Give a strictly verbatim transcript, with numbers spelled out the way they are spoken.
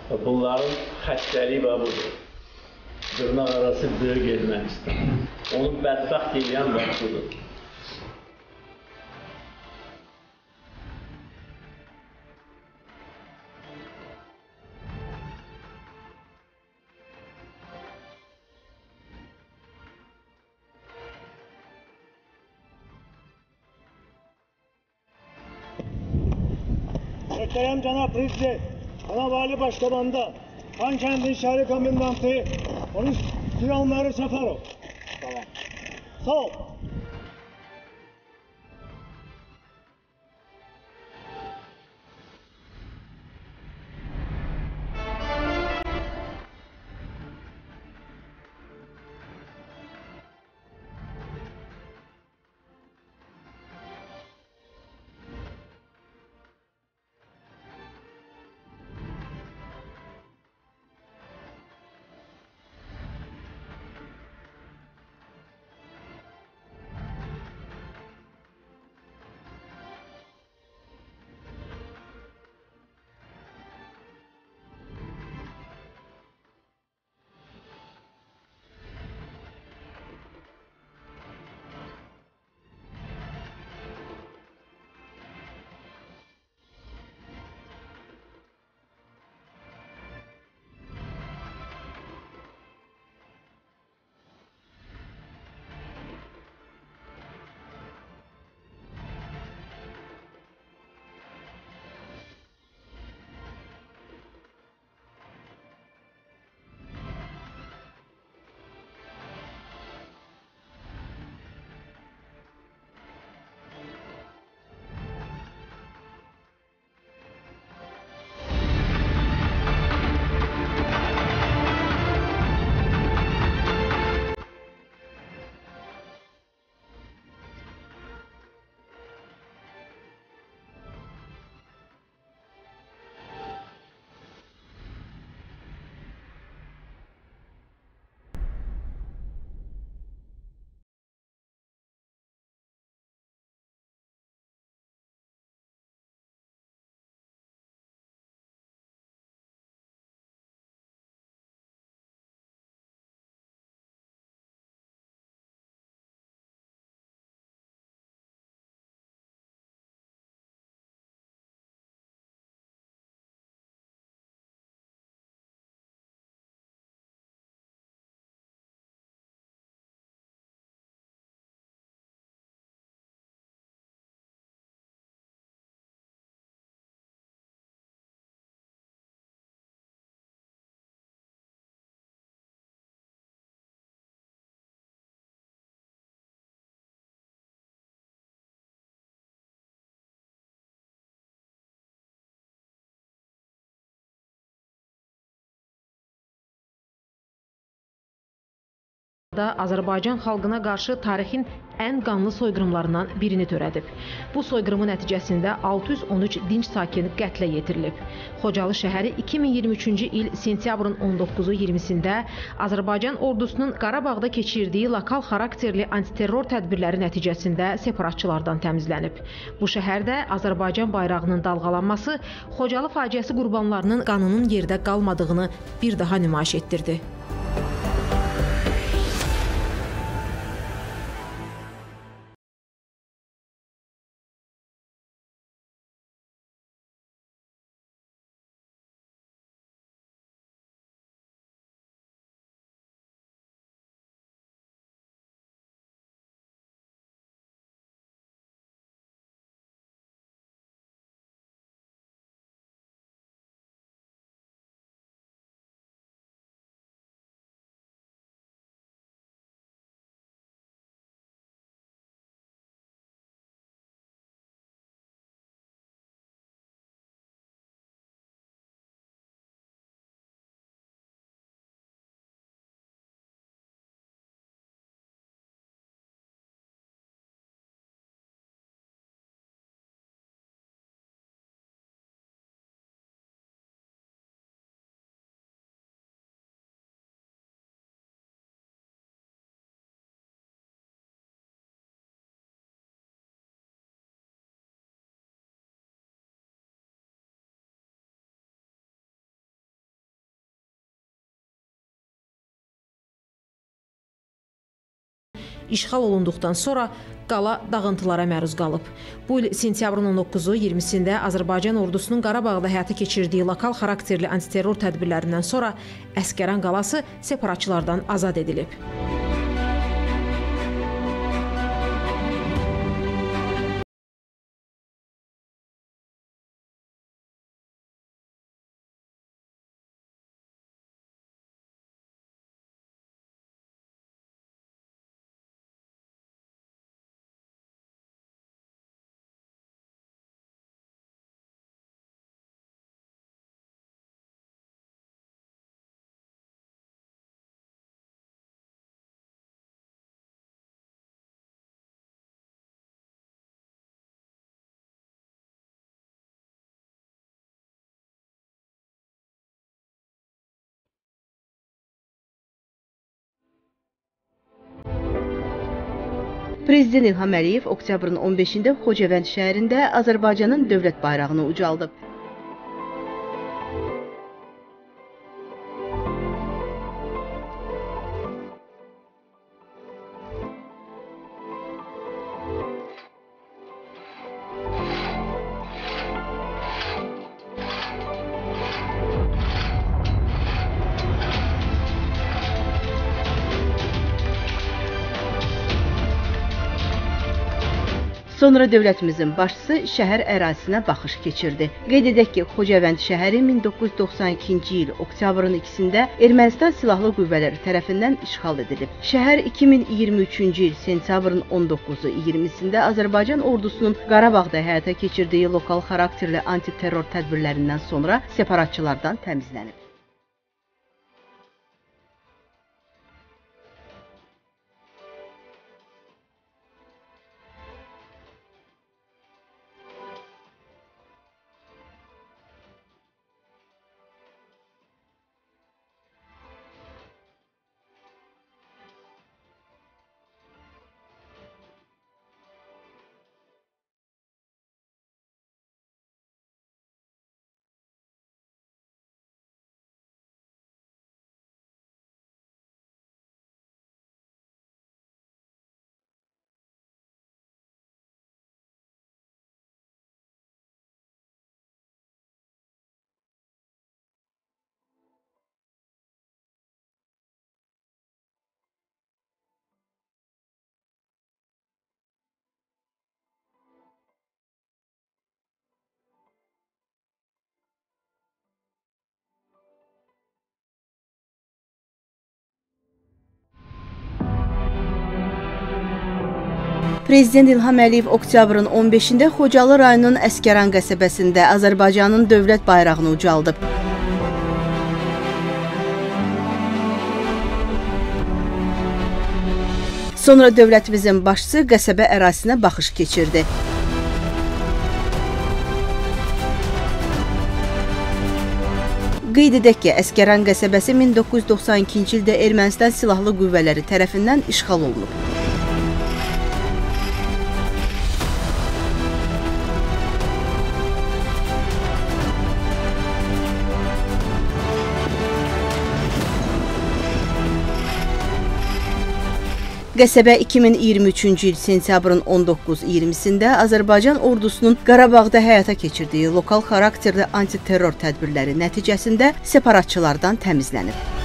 Bunların xəstəliyi və budur. Dırnaq arası böyük Ermənistan. Onu bədbəxt edən vaxt budur. Muhterem Cenab Prezident, Ana Vali Başkanı'nda Xankəndin şəhəri komendantı Polis Süleyman Səfərov. Tamam. Sağ ol. Azərbaycan xalqına qarşı tarixin ən qanlı soyqırımlarından birini törədib. Bu soyqırımın nəticəsində altı yüz on üç dinc sakin qətlə yetirilib. Xocalı şəhəri iki min iyirmi üçüncü il sentyabrın on doqquzu iyirmisində Azərbaycan ordusunun Qarabağda keçirdiyi lokal xarakterli antiterror tədbirləri nəticəsində separatçılardan təmizlənib. Bu şəhərdə Azərbaycan bayrağının dalğalanması Xocalı faciəsi qurbanlarının qanının yerdə qalmadığını bir daha nümayiş etdirdi. işğal olunduqdan sonra qala dağıntılara məruz qalıb. Bu il sentyabrın on doqquzu iyirmisində Azərbaycan ordusunun Qarabağda həyata keçirdiyi lokal xarakterli antiterror tədbirlərindən sonra Əsgəran qalası separatçılardan azad edilib. Prezident İlham Əliyev oktyabrın on beşində Xocavənd şəhərində Azərbaycanın dövlət bayrağını ucaldıb. Sonra dövlətimizin başçısı şəhər ərazisinə baxış keçirdi. Qeyd edək ki, Xocavənd şəhəri min doqquz yüz doxsan ikinci il oktyabrın ikisində Ermənistan silahlı qüvvələri tərəfindən işğal edilib. Şəhər iki min iyirmi üçüncü il sentyabrın on doqquzu iyirmisində Azərbaycan ordusunun Qarabağda həyata keçirdiyi lokal xarakterli antiterror tədbirlərindən sonra separatçılardan təmizlənib. Prezident İlham Əliyev oktyabrın on beşində Xocalı rayonunun Əsgəran qəsəbəsində Azərbaycanın dövlət bayrağını ucaldıb. Sonra dövlətimizin başçısı qəsəbə ərazisinə baxış keçirdi. Qeyd edək ki, Əsgəran qəsəbəsi min doqquz yüz doxsan ikinci ildə Ermənistan silahlı qüvvələri tərəfindən işğal olunub. Qəsəbə iki min iyirmi üçüncü il sentyabrın on doqquz iyirmisində Azərbaycan ordusunun Qarabağda həyata keçirdiyi lokal xarakterli antiterror tədbirləri nəticəsində separatçılardan təmizlənib.